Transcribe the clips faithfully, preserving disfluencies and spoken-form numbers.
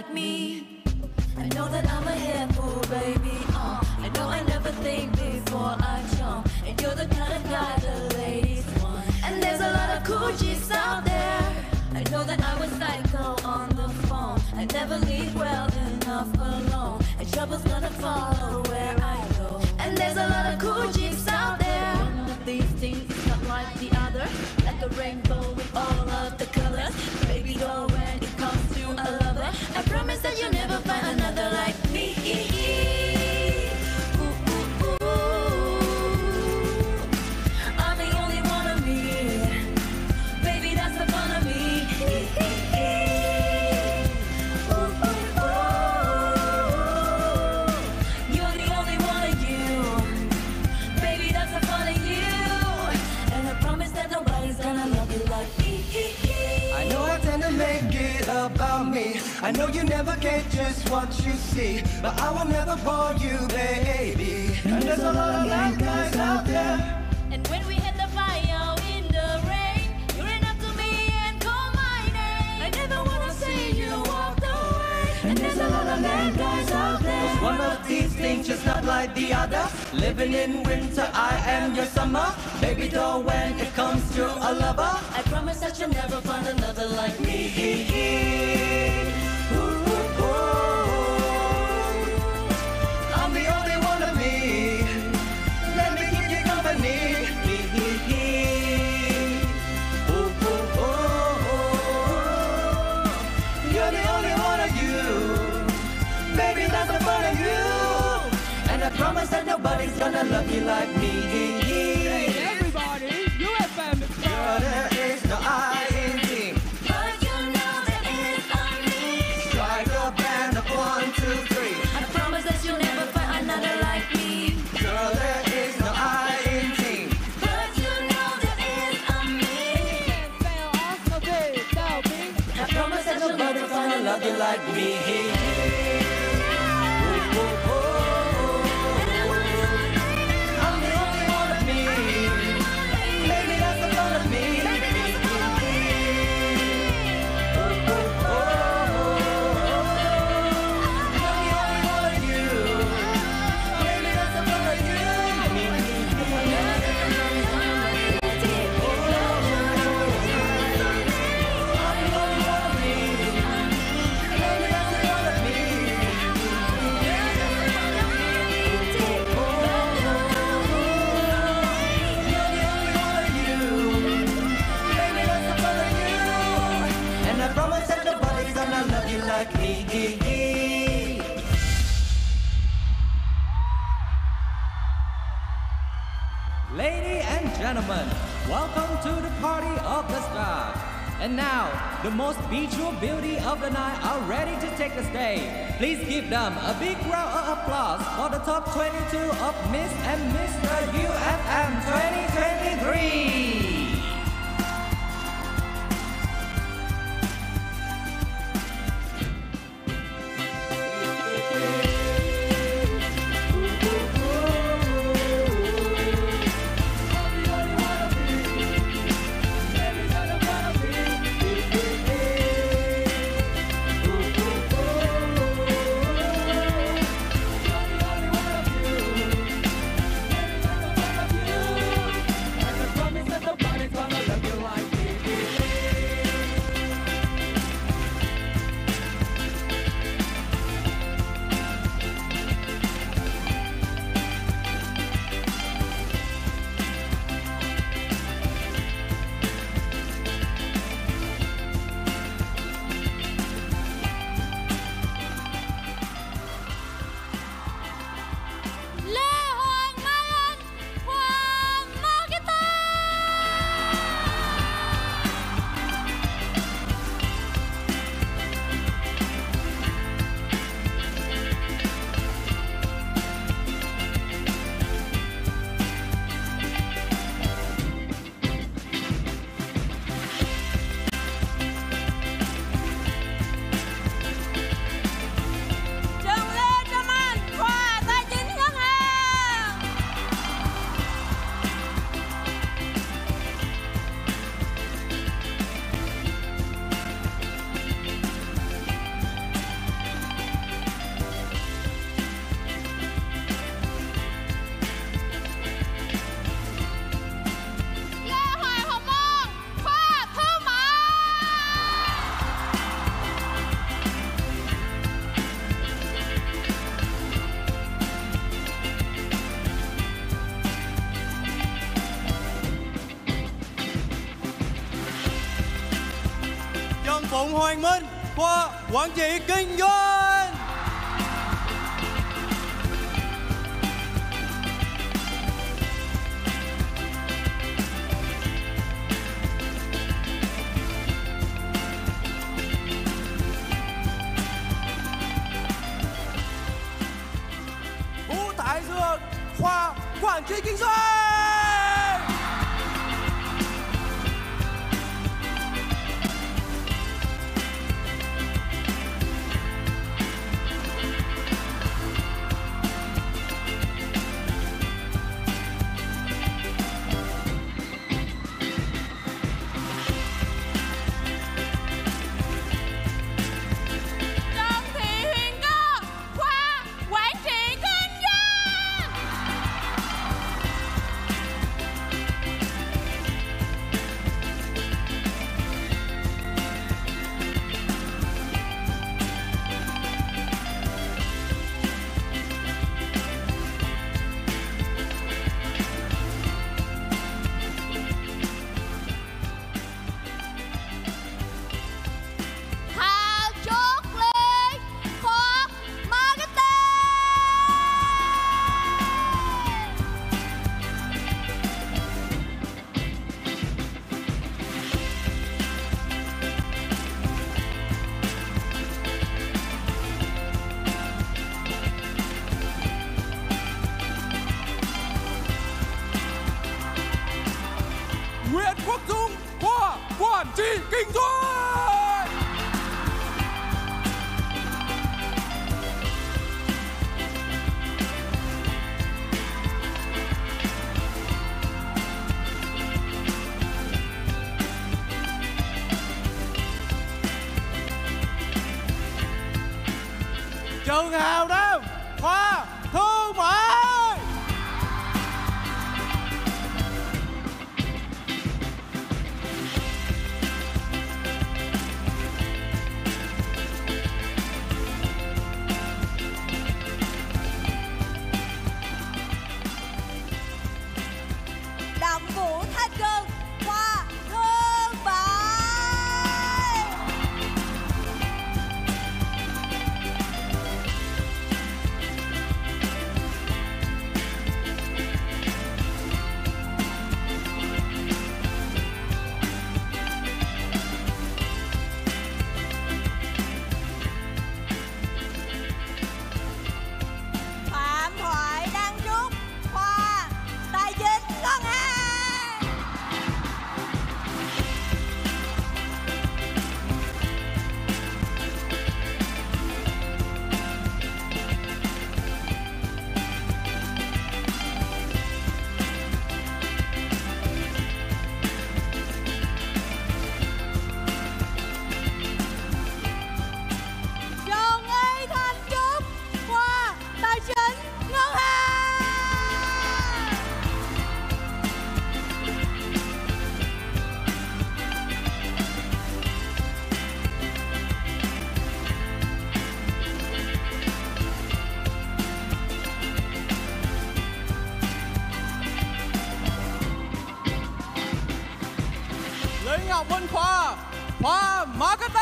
like me. I know that I'm a handful, baby. Uh, I know I never think before I jump, and you're the kind of guy the ladies want. And there's a lot of cool chicks out there. I know that I was psycho on the phone. I never leave well enough alone, and trouble's gonna follow where I go. And there's a lot of cool chicks out there. One of these things is not like the other, like a rainbow with all of the colors. Baby, go when it comes to a lover. I promise that you'll never find another like me. Ooh, ooh, ooh. I'm the only one of me. Baby, that's the fun of me. Ooh, ooh, ooh. You're the only one of you. Baby, that's the fun of you. And I promise that nobody's gonna love you like me. I know I tend to make it about me. I know you never get just what you see, but I will never bore you, baby. And there's a lot of bad guys out there. And when we hit the fire in the rain, you ran up to me and called my name. I never wanna see you walk away. And there's a lot of bad guys out there. Was one of these things just not like the other? Living in winter, I am your summer. Baby doll, when it comes to a lover, I promise that you'll never find another like me. Ooh, ooh, ooh. I'm the only one of me. Let me keep you company. Ooh, ooh, ooh. You're the only one of you. Baby, that's the fun of you. And I promise that nobody's gonna love you like me. Hey, everybody, U F M is Girl, there is no I in team. But you know there is on me. Strike a band of one, two, three. I promise that you'll never find another like me. Girl, there is no I in team. But you know there is on me. I promise that you'll never find Gonna love you like me. Ooh, ooh, ooh. I'm the only one of me. Baby, that's the fun of me. Ooh, ooh, ooh. I'm the only one of you. Baby, that's the fun of you. Like me. Ladies and gentlemen, welcome to the party of the stars. And now, the most beautiful beauty of the night are ready to take the stage. Please give them a big round of applause for the top twenty-two of Miss and Mister U F M twenty twenty-three. Phụng Hoàng Minh, khoa Quản trị Kinh doanh. Vũ Thái Dương, khoa Quản trị Kinh doanh. Nguyễn Quốc Dũng, khoa Quản trị Kinh doanh. Trần Hào Nam, khoa Thương mại. Đặng Vũ Thanh Cương, khoa Thương mại. Phạm Thoại Đăng Trúc, khoa Tài chính Ngân hàng. Trần Y Thanh Trúc, khoa Tài chính Ngân hàng. Lý Ngọc Minh, khoa khoa Marketing.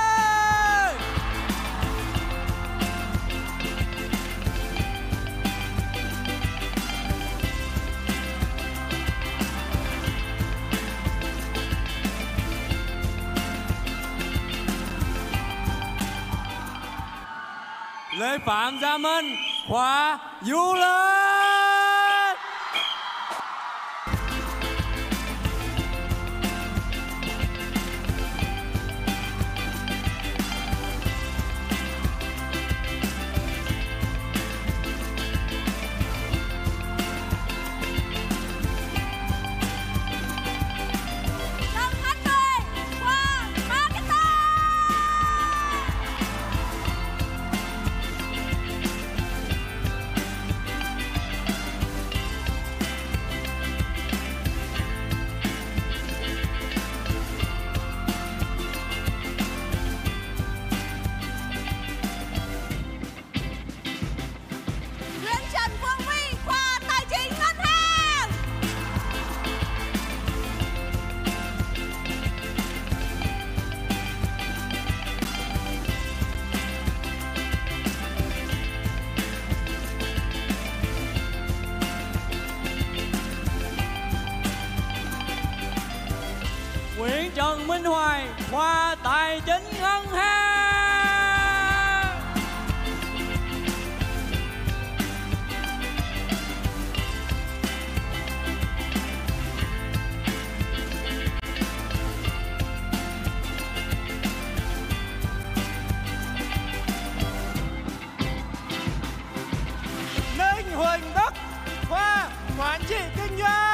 Lê Phạm Gia Minh, khoa Du lịch. Lâm Khánh Duy, khoa Marketing. Nguyễn Trần Minh Hoài, khoa Tài chính Ngân hàng. Ninh Huỳnh Đức, khoa Quản trị Kinh doanh.